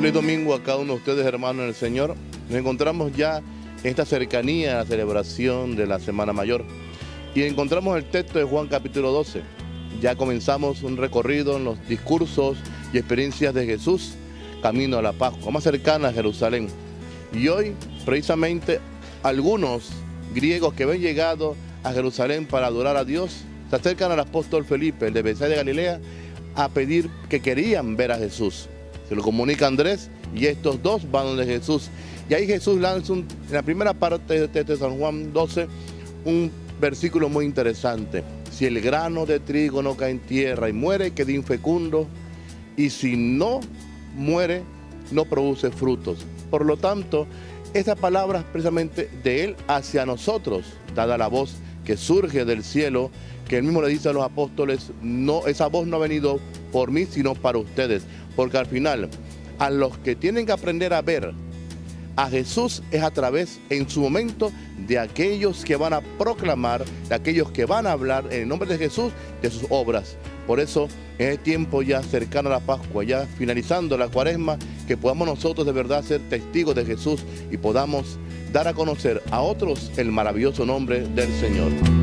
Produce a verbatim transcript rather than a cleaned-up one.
Feliz domingo a cada uno de ustedes, hermanos en el Señor. Nos encontramos ya en esta cercanía a la celebración de la Semana Mayor y encontramos el texto de Juan capítulo doce. Ya comenzamos un recorrido en los discursos y experiencias de Jesús camino a la Pascua, más cercana a Jerusalén. Y hoy, precisamente, algunos griegos que habían llegado a Jerusalén para adorar a Dios se acercan al apóstol Felipe, el de Betsaida de Galilea, a pedir que querían ver a Jesús. Se lo comunica Andrés y estos dos van donde Jesús. Y ahí Jesús lanza un, en la primera parte de este de San Juan doce un versículo muy interesante. Si el grano de trigo no cae en tierra y muere, queda infecundo, y si no muere, no produce frutos. Por lo tanto, esa palabra es precisamente de Él hacia nosotros, dada la voz que surge del cielo, que Él mismo le dice a los apóstoles, no, esa voz no ha venido por mí, sino para ustedes. Porque al final, a los que tienen que aprender a ver a Jesús es a través, en su momento, de aquellos que van a proclamar, de aquellos que van a hablar en el nombre de Jesús, de sus obras. Por eso, en este tiempo ya cercano a la Pascua, ya finalizando la Cuaresma, que podamos nosotros de verdad ser testigos de Jesús y podamos dar a conocer a otros el maravilloso nombre del Señor.